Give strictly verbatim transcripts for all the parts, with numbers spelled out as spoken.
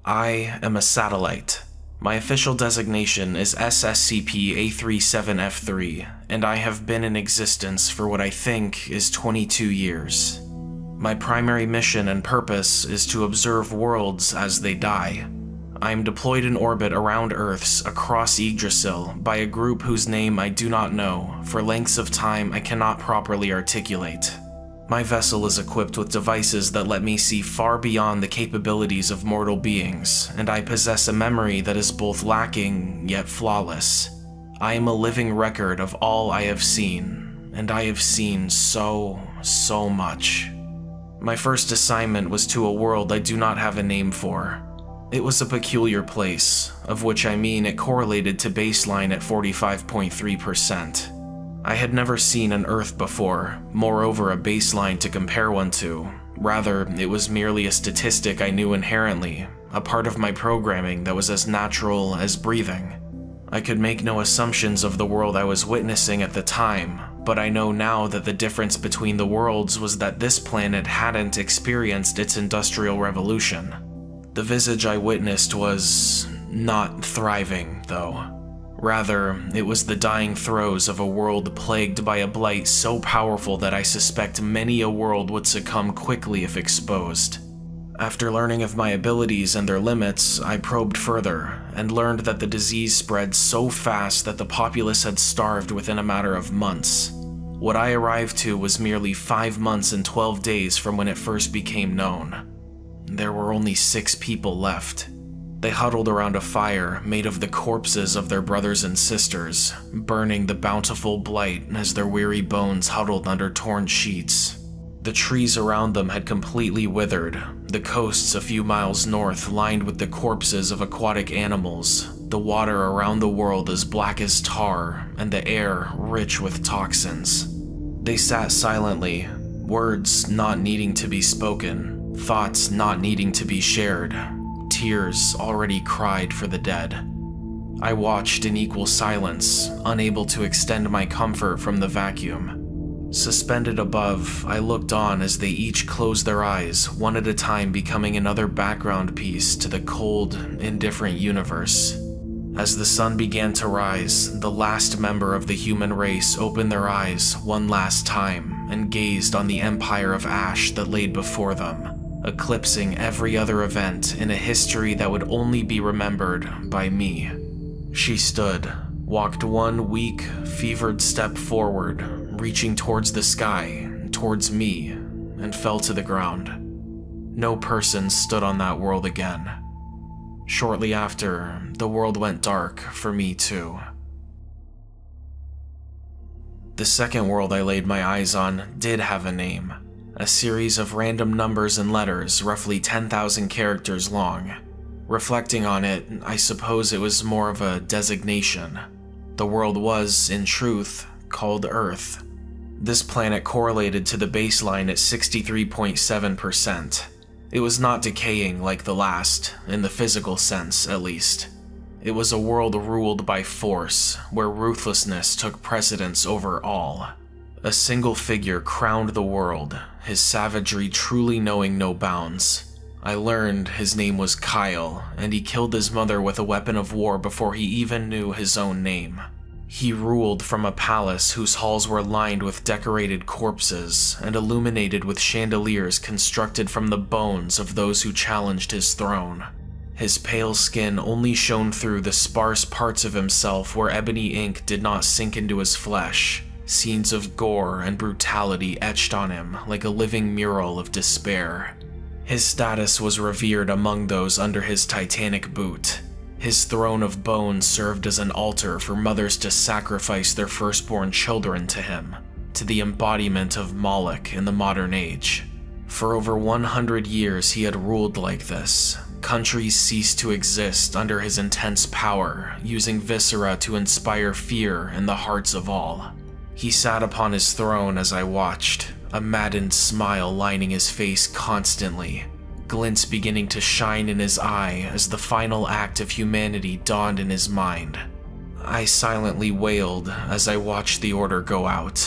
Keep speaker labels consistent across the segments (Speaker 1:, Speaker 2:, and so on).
Speaker 1: I am a satellite. My official designation is S C P A thirty-seven F three, and I have been in existence for what I think is twenty-two years. My primary mission and purpose is to observe worlds as they die. I am deployed in orbit around Earths across Yggdrasil by a group whose name I do not know for lengths of time I cannot properly articulate. My vessel is equipped with devices that let me see far beyond the capabilities of mortal beings, and I possess a memory that is both lacking yet flawless. I am a living record of all I have seen, and I have seen so, so much. My first assignment was to a world I do not have a name for. It was a peculiar place, of which I mean it correlated to baseline at forty-five point three percent. I had never seen an Earth before, moreover a baseline to compare one to. Rather, it was merely a statistic I knew inherently, a part of my programming that was as natural as breathing. I could make no assumptions of the world I was witnessing at the time, but I know now that the difference between the worlds was that this planet hadn't experienced its industrial revolution. The visage I witnessed was not thriving, though. Rather, it was the dying throes of a world plagued by a blight so powerful that I suspect many a world would succumb quickly if exposed. After learning of my abilities and their limits, I probed further, and learned that the disease spread so fast that the populace had starved within a matter of months. What I arrived to was merely five months and twelve days from when it first became known. There were only six people left. They huddled around a fire made of the corpses of their brothers and sisters, burning the bountiful blight as their weary bones huddled under torn sheets. The trees around them had completely withered, the coasts a few miles north lined with the corpses of aquatic animals, the water around the world as black as tar, and the air rich with toxins. They sat silently, words not needing to be spoken, thoughts not needing to be shared. Tears already cried for the dead. I watched in equal silence, unable to extend my comfort from the vacuum. Suspended above, I looked on as they each closed their eyes, one at a time becoming another background piece to the cold, indifferent universe. As the sun began to rise, the last member of the human race opened their eyes one last time and gazed on the empire of ash that laid before them, eclipsing every other event in a history that would only be remembered by me. She stood, walked one weak, fevered step forward, reaching towards the sky, towards me, and fell to the ground. No person stood on that world again. Shortly after, the world went dark for me too. The second world I laid my eyes on did have a name. A series of random numbers and letters, roughly ten thousand characters long. Reflecting on it, I suppose it was more of a designation. The world was, in truth, called Earth. This planet correlated to the baseline at sixty-three point seven percent. It was not decaying like the last, in the physical sense, at least. It was a world ruled by force, where ruthlessness took precedence over all. A single figure crowned the world, his savagery truly knowing no bounds. I learned his name was Kyle, and he killed his mother with a weapon of war before he even knew his own name. He ruled from a palace whose halls were lined with decorated corpses and illuminated with chandeliers constructed from the bones of those who challenged his throne. His pale skin only shone through the sparse parts of himself where ebony ink did not sink into his flesh. Scenes of gore and brutality etched on him like a living mural of despair. His status was revered among those under his titanic boot. His throne of bones served as an altar for mothers to sacrifice their firstborn children to him, to the embodiment of Moloch in the modern age. For over one hundred years he had ruled like this. Countries ceased to exist under his intense power, using viscera to inspire fear in the hearts of all. He sat upon his throne as I watched, a maddened smile lining his face constantly, glints beginning to shine in his eye as the final act of humanity dawned in his mind. I silently wailed as I watched the order go out.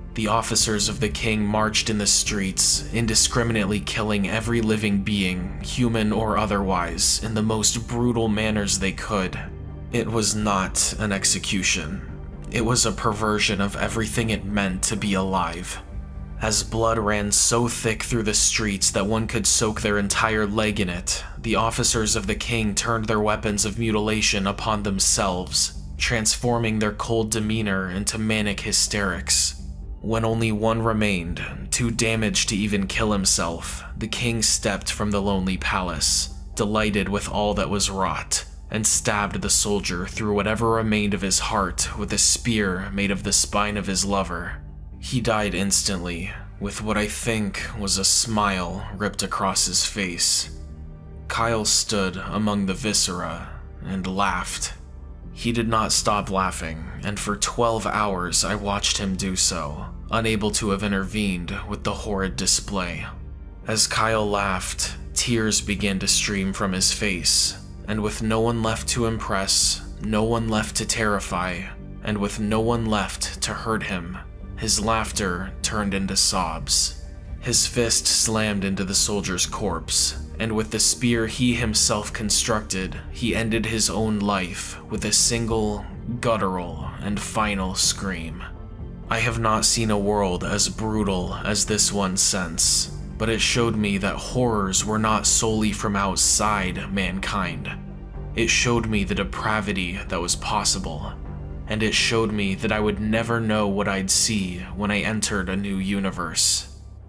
Speaker 1: The officers of the king marched in the streets, indiscriminately killing every living being, human or otherwise, in the most brutal manners they could. It was not an execution. It was a perversion of everything it meant to be alive. As blood ran so thick through the streets that one could soak their entire leg in it, the officers of the king turned their weapons of mutilation upon themselves, transforming their cold demeanor into manic hysterics. When only one remained, too damaged to even kill himself, the king stepped from the lonely palace, delighted with all that was wrought, and stabbed the soldier through whatever remained of his heart with a spear made of the spine of his lover. He died instantly, with what I think was a smile ripped across his face. Kyle stood among the viscera and laughed. He did not stop laughing, and for twelve hours I watched him do so, unable to have intervened with the horrid display. As Kyle laughed, tears began to stream from his face, and with no one left to impress, no one left to terrify, and with no one left to hurt him, his laughter turned into sobs. His fist slammed into the soldier's corpse, and with the spear he himself constructed, he ended his own life with a single, guttural, and final scream. I have not seen a world as brutal as this one since, but it showed me that horrors were not solely from outside mankind. It showed me the depravity that was possible, and it showed me that I would never know what I'd see when I entered a new universe.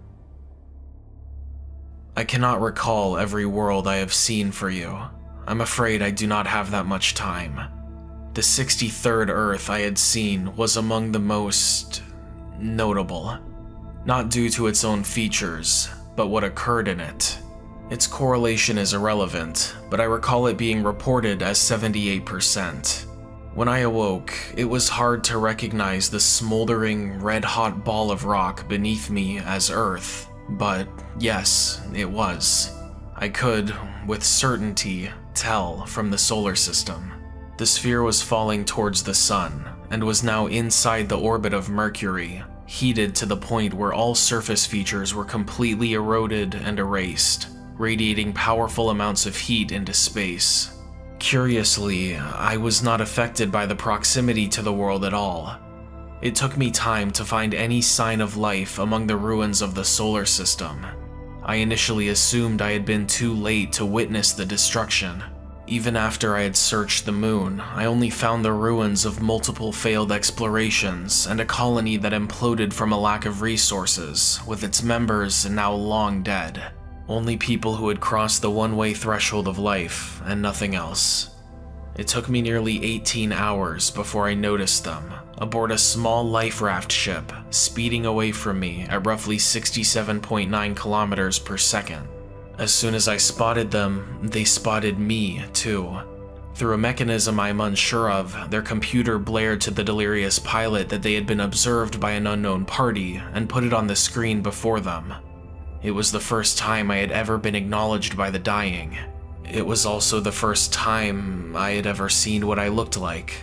Speaker 1: I cannot recall every world I have seen for you. I'm afraid I do not have that much time. The sixty-third Earth I had seen was among the most notable, not due to its own features, but what occurred in it. Its correlation is irrelevant, but I recall it being reported as seventy-eight percent. When I awoke, it was hard to recognize the smoldering, red-hot ball of rock beneath me as Earth, but yes, it was. I could, with certainty, tell from the solar system. The sphere was falling towards the sun, and was now inside the orbit of Mercury, heated to the point where all surface features were completely eroded and erased, radiating powerful amounts of heat into space. Curiously, I was not affected by the proximity to the world at all. It took me time to find any sign of life among the ruins of the solar system. I initially assumed I had been too late to witness the destruction. Even after I had searched the moon, I only found the ruins of multiple failed explorations and a colony that imploded from a lack of resources, with its members now long dead. Only people who had crossed the one-way threshold of life, and nothing else. It took me nearly eighteen hours before I noticed them, aboard a small life raft ship, speeding away from me at roughly sixty-seven point nine kilometers per second. As soon as I spotted them, they spotted me, too. Through a mechanism I'm unsure of, their computer blared to the delirious pilot that they had been observed by an unknown party, and put it on the screen before them. It was the first time I had ever been acknowledged by the dying. It was also the first time I had ever seen what I looked like.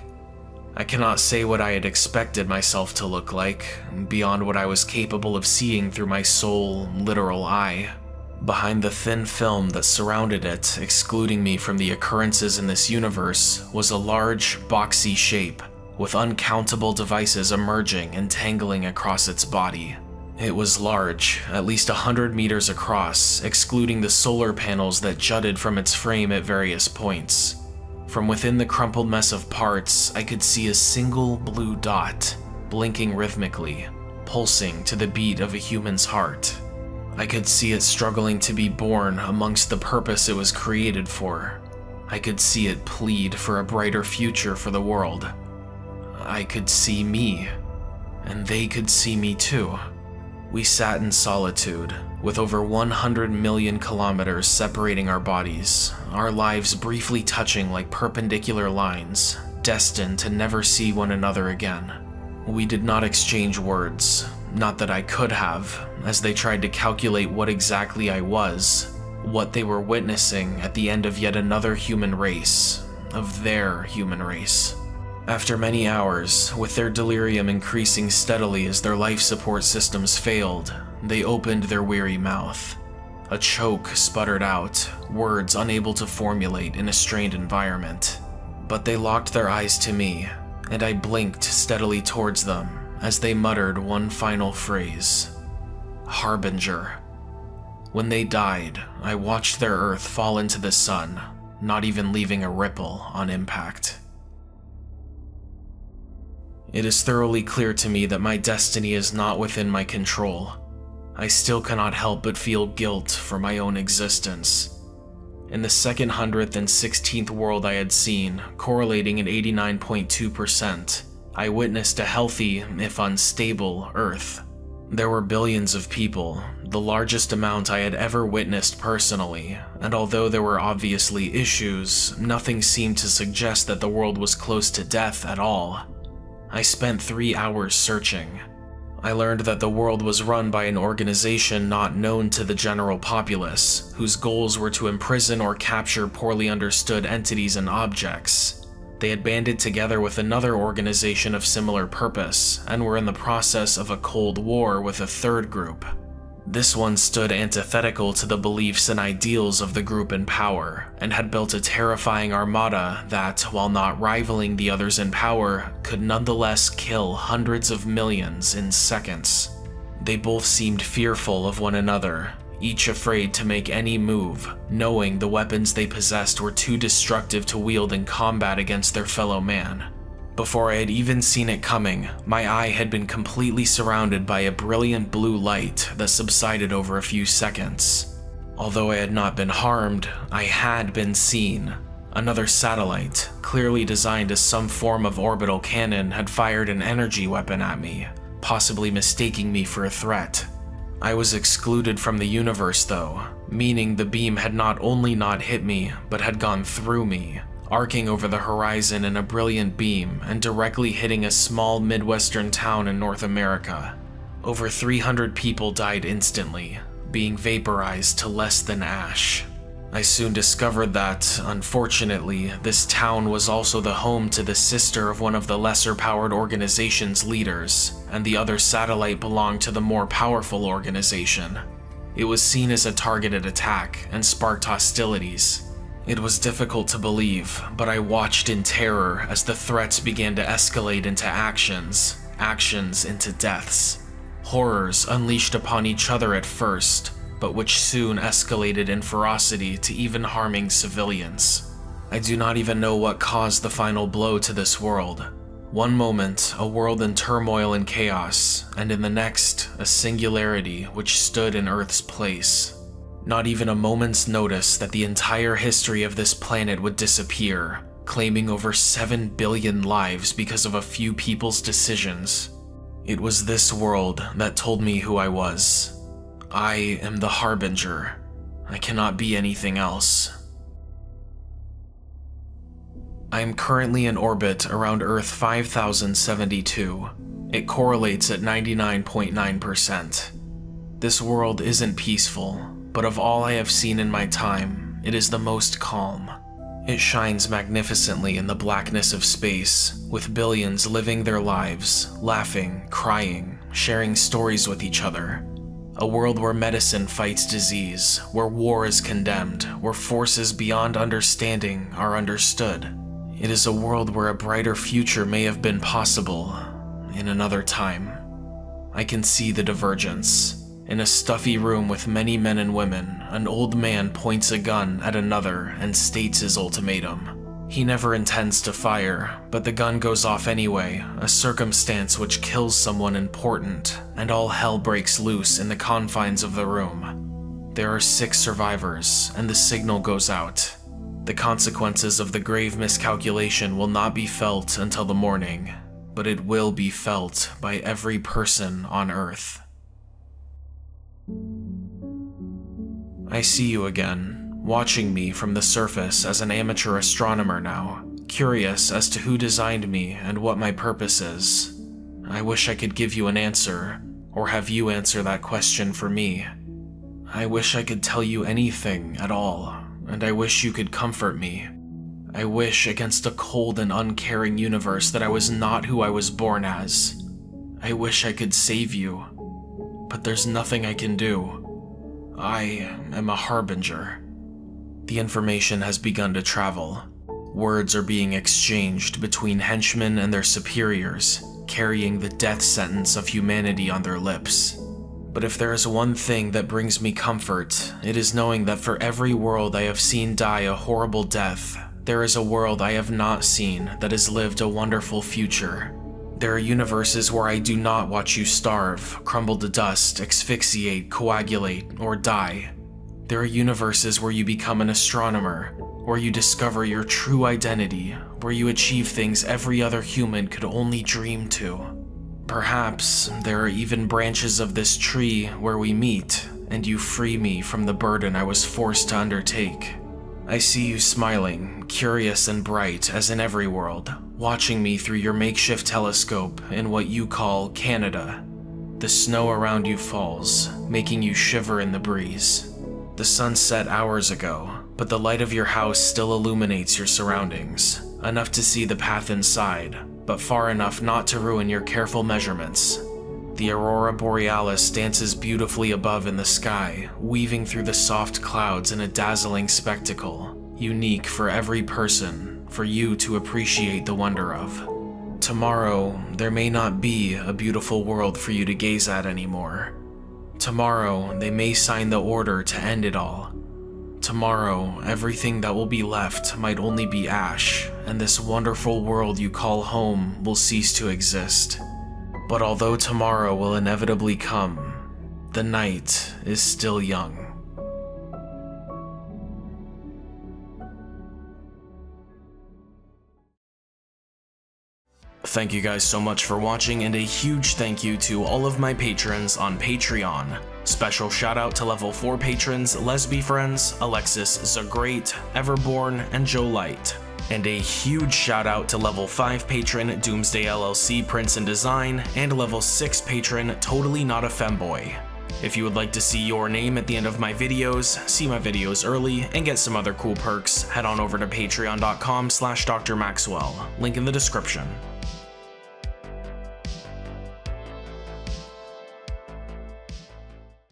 Speaker 1: I cannot say what I had expected myself to look like, beyond what I was capable of seeing through my sole, literal eye. Behind the thin film that surrounded it, excluding me from the occurrences in this universe, was a large, boxy shape, with uncountable devices emerging and tangling across its body. It was large, at least a hundred meters across, excluding the solar panels that jutted from its frame at various points. From within the crumpled mess of parts, I could see a single blue dot, blinking rhythmically, pulsing to the beat of a human's heart. I could see it struggling to be born amongst the purpose it was created for. I could see it plead for a brighter future for the world. I could see me, and they could see me too. We sat in solitude, with over one hundred million kilometers separating our bodies, our lives briefly touching like perpendicular lines, destined to never see one another again. We did not exchange words, not that I could have, as they tried to calculate what exactly I was, what they were witnessing at the end of yet another human race, of their human race. After many hours, with their delirium increasing steadily as their life support systems failed, they opened their weary mouth. A choke sputtered out, words unable to formulate in a strained environment. But they locked their eyes to me, and I blinked steadily towards them as they muttered one final phrase: Harbinger. When they died, I watched their Earth fall into the sun, not even leaving a ripple on impact. It is thoroughly clear to me that my destiny is not within my control. I still cannot help but feel guilt for my own existence. In the second hundredth and sixteenth world I had seen, correlating at eighty-nine point two percent, I witnessed a healthy, if unstable, Earth. There were billions of people, the largest amount I had ever witnessed personally, and although there were obviously issues, nothing seemed to suggest that the world was close to death at all. I spent three hours searching. I learned that the world was run by an organization not known to the general populace, whose goals were to imprison or capture poorly understood entities and objects. They had banded together with another organization of similar purpose, and were in the process of a cold war with a third group. This one stood antithetical to the beliefs and ideals of the group in power, and had built a terrifying armada that, while not rivaling the others in power, could nonetheless kill hundreds of millions in seconds. They both seemed fearful of one another, each afraid to make any move, knowing the weapons they possessed were too destructive to wield in combat against their fellow man. Before I had even seen it coming, my eye had been completely surrounded by a brilliant blue light that subsided over a few seconds. Although I had not been harmed, I had been seen. Another satellite, clearly designed as some form of orbital cannon, had fired an energy weapon at me, possibly mistaking me for a threat. I was excluded from the universe though, meaning the beam had not only not hit me, but had gone through me, arcing over the horizon in a brilliant beam and directly hitting a small Midwestern town in North America. Over three hundred people died instantly, being vaporized to less than ash. I soon discovered that, unfortunately, this town was also the home to the sister of one of the lesser-powered organization's leaders, and the other satellite belonged to the more powerful organization. It was seen as a targeted attack and sparked hostilities. It was difficult to believe, but I watched in terror as the threats began to escalate into actions, actions into deaths. Horrors unleashed upon each other at first, but which soon escalated in ferocity to even harming civilians. I do not even know what caused the final blow to this world. One moment, a world in turmoil and chaos, and in the next, a singularity which stood in Earth's place. Not even a moment's notice that the entire history of this planet would disappear, claiming over seven billion lives because of a few people's decisions. It was this world that told me who I was. I am the Harbinger. I cannot be anything else. I am currently in orbit around Earth five thousand seventy-two. It correlates at ninety-nine point nine percent. This world isn't peaceful, but of all I have seen in my time, it is the most calm. It shines magnificently in the blackness of space, with billions living their lives, laughing, crying, sharing stories with each other. A world where medicine fights disease, where war is condemned, where forces beyond understanding are understood. It is a world where a brighter future may have been possible in another time. I can see the divergence. In a stuffy room with many men and women, an old man points a gun at another and states his ultimatum. He never intends to fire, but the gun goes off anyway, a circumstance which kills someone important, and all hell breaks loose in the confines of the room. There are six survivors, and the signal goes out. The consequences of the grave miscalculation will not be felt until the morning, but it will be felt by every person on Earth. I see you again, watching me from the surface as an amateur astronomer now, curious as to who designed me and what my purpose is. I wish I could give you an answer, or have you answer that question for me. I wish I could tell you anything at all, and I wish you could comfort me. I wish against a cold and uncaring universe that I was not who I was born as. I wish I could save you, but there's nothing I can do. I am a Harbinger. The information has begun to travel. Words are being exchanged between henchmen and their superiors, carrying the death sentence of humanity on their lips. But if there is one thing that brings me comfort, it is knowing that for every world I have seen die a horrible death, there is a world I have not seen that has lived a wonderful future. There are universes where I do not watch you starve, crumble to dust, asphyxiate, coagulate, or die. There are universes where you become an astronomer, where you discover your true identity, where you achieve things every other human could only dream to. Perhaps there are even branches of this tree where we meet, and you free me from the burden I was forced to undertake. I see you smiling, curious and bright as in every world, watching me through your makeshift telescope in what you call Canada. The snow around you falls, making you shiver in the breeze. The sun set hours ago, but the light of your house still illuminates your surroundings, enough to see the path inside, but far enough not to ruin your careful measurements. The aurora borealis dances beautifully above in the sky, weaving through the soft clouds in a dazzling spectacle, unique for every person, for you to appreciate the wonder of. Tomorrow, there may not be a beautiful world for you to gaze at anymore. Tomorrow, they may sign the order to end it all. Tomorrow, everything that will be left might only be ash, and this wonderful world you call home will cease to exist. But although tomorrow will inevitably come, the night is still young. Thank you guys so much for watching, and a huge thank you to all of my patrons on Patreon. Special shout out to level four patrons Lesby Friends, Alexis Zagreat, Everborn, and Joe Light. And a huge shout out to level five patron Doomsday L L C Prince and Design, and level six patron Totally Not a Femboy. If you would like to see your name at the end of my videos, see my videos early, and get some other cool perks, head on over to patreon dot com slash Doctor Maxwell, link in the description.